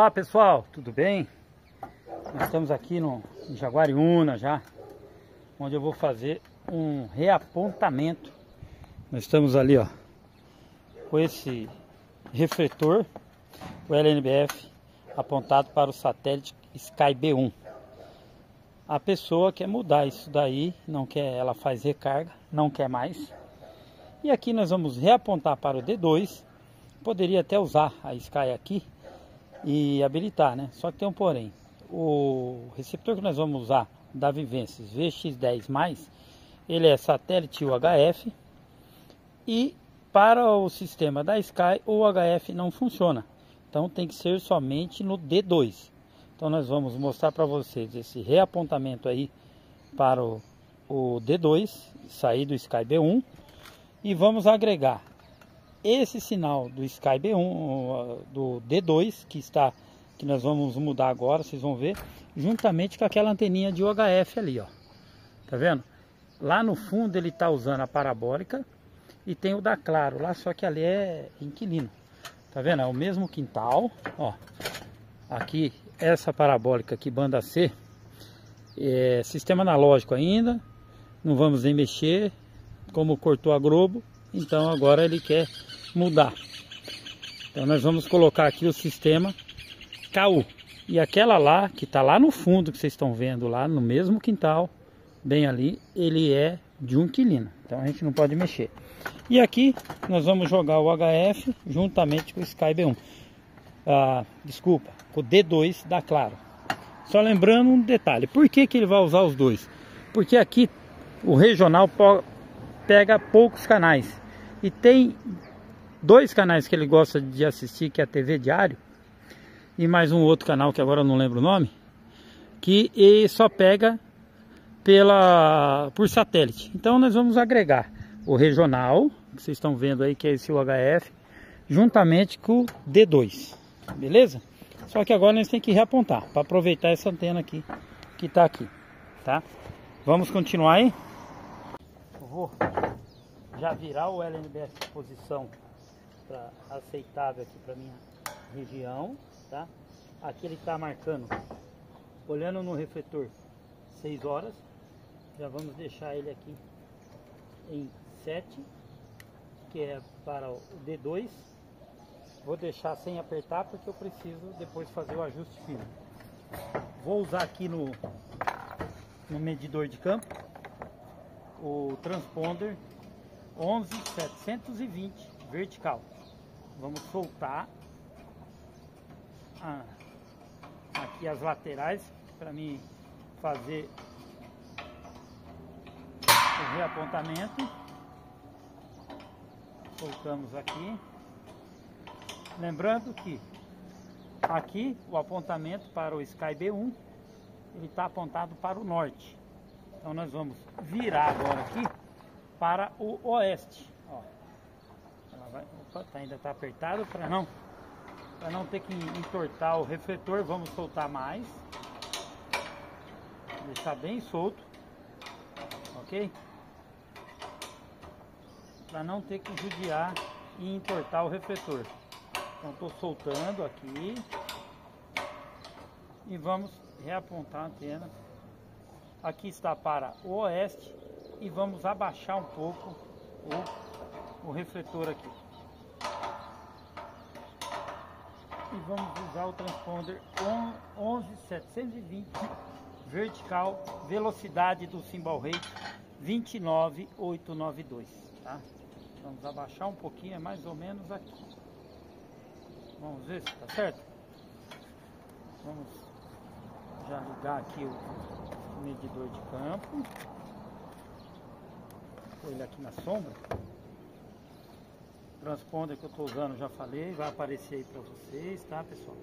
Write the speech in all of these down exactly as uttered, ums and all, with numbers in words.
Olá pessoal, tudo bem? Nós estamos aqui no Jaguariúna já, onde eu vou fazer um reapontamento. Nós estamos ali, ó, com esse refletor, o L N B F, apontado para o satélite Sky B um. A pessoa quer mudar isso daí, não quer, ela faz recarga, não quer mais. E aqui nós vamos reapontar para o D dois. Poderia até usar a Sky aqui e habilitar, né? Só que tem um porém. O receptor que nós vamos usar da Vivensys V X dez mais, ele é satélite U H F, e para o sistema da Sky o U H F não funciona. Então tem que ser somente no D dois. Então nós vamos mostrar para vocês esse reapontamento aí para o, o D dois, sair do Sky B um, e vamos agregar esse sinal do Sky B um, do D dois, que está, que nós vamos mudar agora, vocês vão ver, juntamente com aquela anteninha de U H F ali, ó. Tá vendo? Lá no fundo ele está usando a parabólica e tem o da Claro lá, só que ali é inquilino. Tá vendo? É o mesmo quintal, ó. Aqui, essa parabólica aqui, banda C, é sistema analógico ainda, não vamos nem mexer, como cortou a Globo, então agora ele quer mudar. Então nós vamos colocar aqui o sistema K U. E aquela lá, que está lá no fundo, que vocês estão vendo lá, no mesmo quintal, bem ali, ele é de um inquilino, então a gente não pode mexer. E aqui nós vamos jogar o U H F juntamente com o Sky B um. Ah, desculpa, com o D dois da Claro. Só lembrando um detalhe, por que que ele vai usar os dois? Porque aqui o regional pega poucos canais. E tem dois canais que ele gosta de assistir, que é a T V Diário, e mais um outro canal que agora eu não lembro o nome, que ele só pega pela, por satélite. Então nós vamos agregar o regional, que vocês estão vendo aí, que é esse U H F, juntamente com o D dois, beleza? Só que agora nós temos que reapontar, para aproveitar essa antena aqui, que está aqui, tá? Vamos continuar aí? Eu vou já virar o L N B F de posição pra, aceitável aqui para minha região, tá? Aqui ele está marcando, olhando no refletor, seis horas. Já vamos deixar ele aqui em sete, que é para o D dois. Vou deixar sem apertar porque eu preciso depois fazer o ajuste fino. Vou usar aqui no, no medidor de campo o transponder onze setecentos e vinte vertical. Vamos soltar a, aqui as laterais para mim fazer o reapontamento. Soltamos aqui. Lembrando que aqui o apontamento para o Sky B um, ele está apontado para o norte. Então nós vamos virar agora aqui para o oeste. Ó, ela vai, opa, tá, ainda está apertado para não, para não ter que entortar o refletor. Vamos soltar mais, deixar bem solto, ok? Para não ter que judiar e entortar o refletor. Então estou soltando aqui e vamos reapontar a antena. Aqui está para o oeste e vamos abaixar um pouco o, o refletor aqui. E vamos usar o transponder onze setecentos e vinte vertical, velocidade do symbol rate vinte e nove mil oitocentos e noventa e dois, tá? Vamos abaixar um pouquinho, é mais ou menos aqui. Vamos ver se está certo. Vamos já ligar aqui o medidor de campo. Vou ele aqui na sombra. O transponder que eu estou usando, já falei, vai aparecer aí para vocês, tá, pessoal?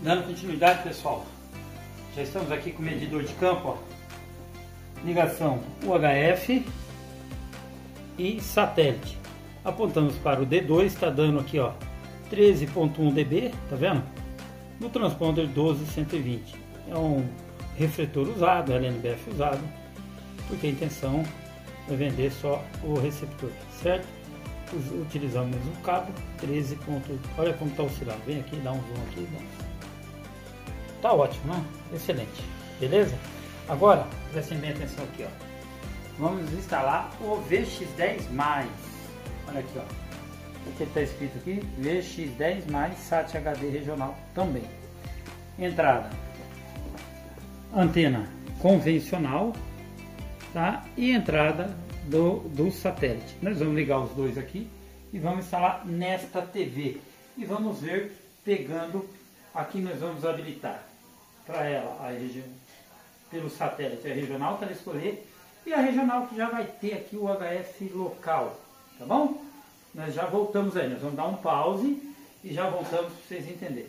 Dando continuidade, pessoal, já estamos aqui com o medidor de campo, ó. Ligação U H F e satélite. Apontamos para o D dois, está dando aqui, ó, treze ponto um decibéis, tá vendo? No transponder doze cento e vinte. É um refletor usado, L N B F usado, porque a intenção é vender só o receptor, certo? Utilizamos o cabo treze ponto um. Olha como está oscilando. Vem aqui, dá um zoom aqui. Dá... Tá ótimo, né? Excelente. Beleza? Agora, prestem bem atenção aqui, ó. Vamos instalar o V X dez mais. Olha aqui, ó. O que está escrito aqui? V X dez mais SAT H D regional também. Entrada. Antena convencional, tá? E entrada do, do satélite. Nós vamos ligar os dois aqui e vamos instalar nesta T V. E vamos ver, pegando, aqui nós vamos habilitar para ela a região, pelo satélite a regional para escolher, e a regional que já vai ter aqui o H F local, tá bom? Nós já voltamos aí, nós vamos dar um pause e já voltamos para vocês entenderem.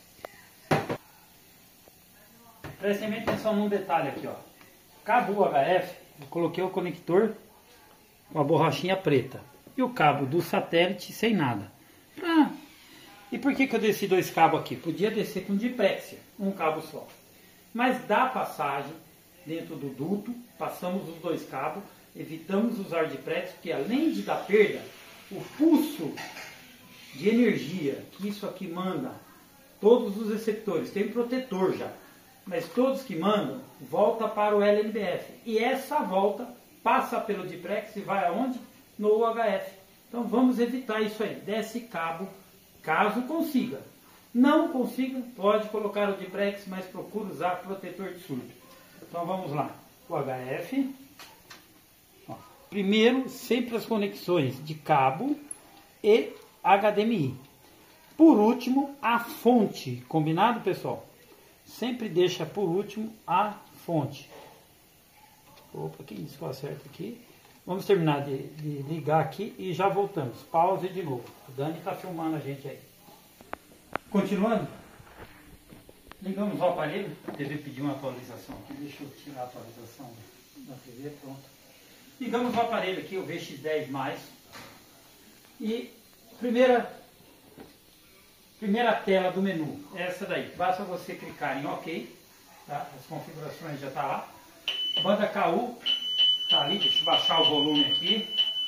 Prestem bem atenção num detalhe aqui, ó. Cabo U H F, eu coloquei o conector com a borrachinha preta e o cabo do satélite sem nada. Ah, e por que que eu desci dois cabos aqui? Podia descer com diprexia, um cabo só. Mas dá passagem dentro do duto, passamos os dois cabos, evitamos usar diprexia, porque além de dar perda, o pulso de energia que isso aqui manda, todos os receptores, tem protetor já, mas todos que mandam, volta para o L N B F. E essa volta passa pelo diplex e vai aonde? No U H F. Então vamos evitar isso aí. Desce cabo, caso consiga. Não consiga, pode colocar o diplex, mas procura usar protetor de surdo. Então vamos lá. U H F. Ó, primeiro, sempre as conexões de cabo e H D M I. Por último, a fonte. Combinado, pessoal? Sempre deixa por último a fonte. Opa, que isso que eu acerto aqui. Vamos terminar de, de ligar aqui e já voltamos. Pause de novo. O Dani está filmando a gente aí. Continuando. Ligamos o aparelho. A T V pediu uma atualização aqui. Deixa eu tirar a atualização da T V. Pronto. Ligamos o aparelho aqui, o V X dez mais. E primeira... Primeira tela do menu, essa daí. Basta você clicar em OK, tá? As configurações já estão lá. Banda K U está ali, deixa eu baixar o volume aqui.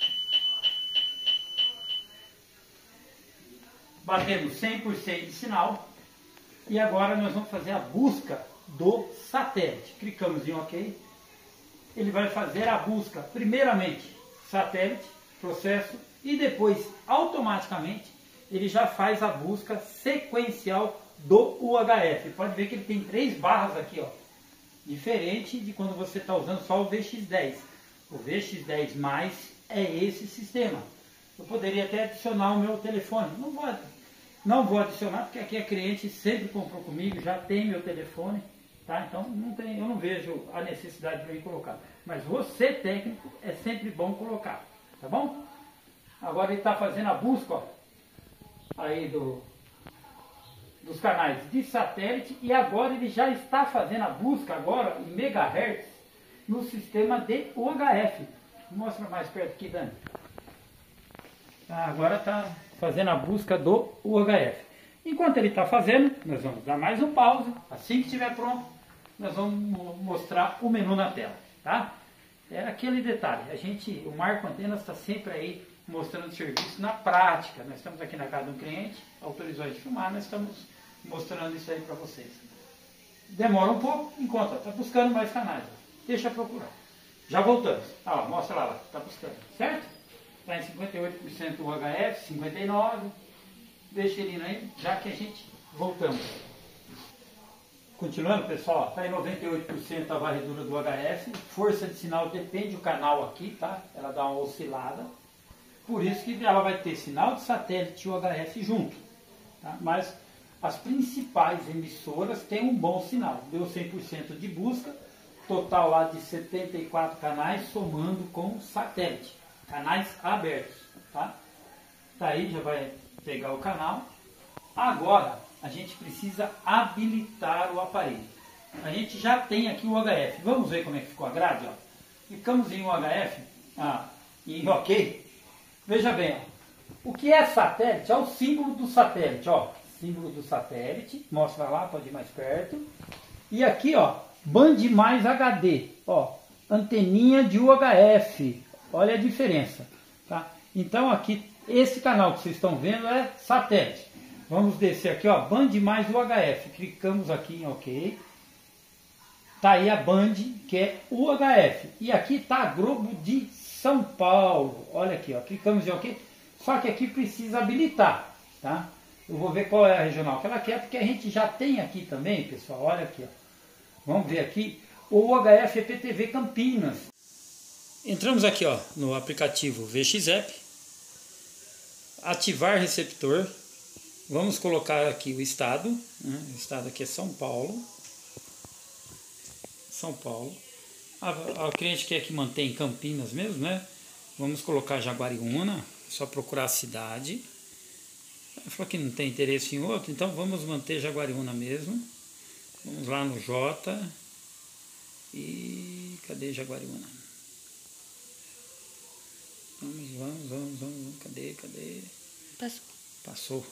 Batemos cem por cento de sinal. E agora nós vamos fazer a busca do satélite. Clicamos em OK. Ele vai fazer a busca, primeiramente, satélite, processo, e depois, automaticamente, ele já faz a busca sequencial do U H F. Pode ver que ele tem três barras aqui, ó. Diferente de quando você está usando só o V X dez. O V X dez mais é esse sistema. Eu poderia até adicionar o meu telefone. Não vou, não vou adicionar, porque aqui a cliente sempre comprou comigo, já tem meu telefone. Tá? Então não tem, eu não vejo a necessidade de eu colocar. Mas você, técnico, é sempre bom colocar. Tá bom? Agora ele está fazendo a busca, ó. Aí do, dos canais de satélite, e agora ele já está fazendo a busca agora em megahertz no sistema de U H F. Mostra mais perto aqui, Dani. Ah, agora está fazendo a busca do U H F. Enquanto ele está fazendo, nós vamos dar mais um pause. Assim que estiver pronto, nós vamos mostrar o menu na tela, tá? É aquele detalhe, a gente, o Marco Antenas está sempre aí mostrando o serviço na prática. Nós estamos aqui na casa de um cliente, autorizou a gente filmar, nós estamos mostrando isso aí para vocês. Demora um pouco, enquanto está buscando mais canais. Deixa eu procurar. Já voltamos. Ah, lá, mostra lá, está buscando, certo? Está em cinquenta e oito por cento o H F, cinquenta e nove por cento. Deixa ele aí, já que a gente voltamos. Continuando, pessoal, está em noventa e oito por cento a varredura do H F. Força de sinal depende do canal aqui, tá? Ela dá uma oscilada. Por isso que ela vai ter sinal de satélite e o H F junto. Tá? Mas as principais emissoras têm um bom sinal. Deu cem por cento de busca, total lá de setenta e quatro canais, somando com satélite. Canais abertos. Tá? Tá aí, já vai pegar o canal. Agora, a gente precisa habilitar o aparelho. A gente já tem aqui o H F. Vamos ver como é que ficou a grade, ó. Clicamos em U H F, ah, em OK. Veja bem, ó. O que é satélite? É o símbolo do satélite, ó. Símbolo do satélite. Mostra lá, pode ir mais perto. E aqui, ó, Band mais H D, ó, anteninha de U H F. Olha a diferença, tá? Então aqui, esse canal que vocês estão vendo é satélite. Vamos descer aqui, ó, Band mais U H F. Clicamos aqui em OK. Tá aí a Band, que é U H F. E aqui tá a Globo de São Paulo. Olha aqui, ó, clicamos em OK. Só que aqui precisa habilitar, tá? Eu vou ver qual é a regional que ela quer, porque a gente já tem aqui também, pessoal. Olha aqui, ó. Vamos ver aqui. O U H F E P T V Campinas. Entramos aqui, ó, no aplicativo V X App. Ativar receptor. Vamos colocar aqui o estado. Né? O estado aqui é São Paulo. São Paulo. A, a cliente quer que mantenha em Campinas mesmo, né? Vamos colocar Jaguariúna. Só procurar a cidade. Ela falou que não tem interesse em outro, então vamos manter Jaguariúna mesmo. Vamos lá no J. E cadê Jaguariúna? Vamos, vamos, vamos, vamos. Cadê, cadê? Passou. Passou.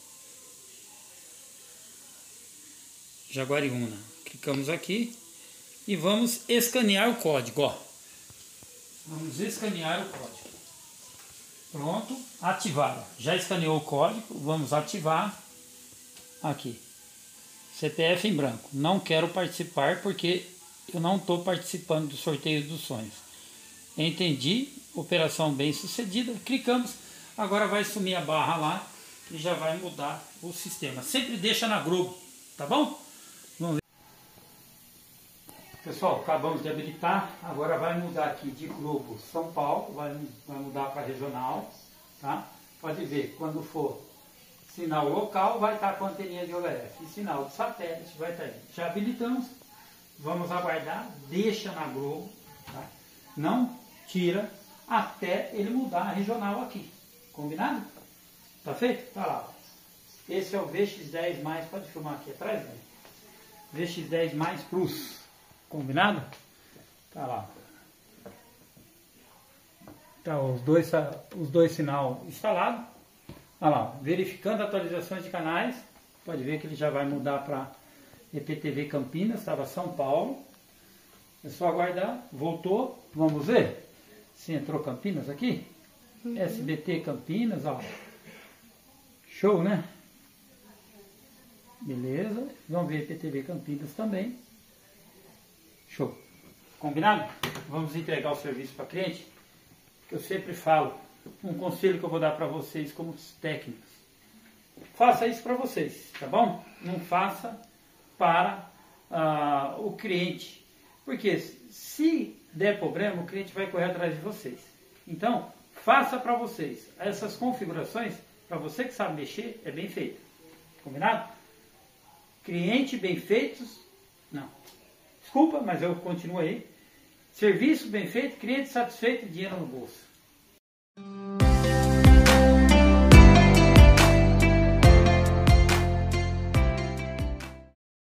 Jaguariúna. Clicamos aqui e vamos escanear o código, ó. Vamos escanear o código. Pronto, ativar. Já escaneou o código, vamos ativar aqui. C P F em branco. Não quero participar porque eu não estou participando do sorteio dos sonhos. Entendi, operação bem sucedida. Clicamos, agora vai sumir a barra lá e já vai mudar o sistema. Sempre deixa na Globo, tá bom? Vamos ver. Pessoal, acabamos de habilitar, agora vai mudar aqui de Globo São Paulo, vai, vai mudar para regional, tá? Pode ver, quando for sinal local, vai estar com a anteninha de U H F, e sinal de satélite vai estar aí. Já habilitamos, vamos aguardar, deixa na Globo, tá? Não tira até ele mudar a regional aqui, combinado? Tá feito? Tá lá. Esse é o V X dez mais, pode filmar aqui atrás, né? V X dez mais Plus. Combinado? Tá lá. Tá os dois, os dois sinal instalados. Olha lá, verificando atualizações de canais. Pode ver que ele já vai mudar para E P T V Campinas, estava São Paulo. É só aguardar. Voltou. Vamos ver se entrou Campinas aqui. Uhum. S B T Campinas, ó. Show, né? Beleza. Vamos ver E P T V Campinas também. Show. Combinado? Vamos entregar o serviço para cliente. Que eu sempre falo, um conselho que eu vou dar para vocês como técnicos. Faça isso para vocês, tá bom? Não faça para uh, o cliente. Porque se der problema, o cliente vai correr atrás de vocês. Então, faça para vocês. Essas configurações, para você que sabe mexer, é bem feito. Combinado? Cliente bem feitos, não. Desculpa, mas eu continuo aí. Serviço bem feito, cliente satisfeito e dinheiro no bolso.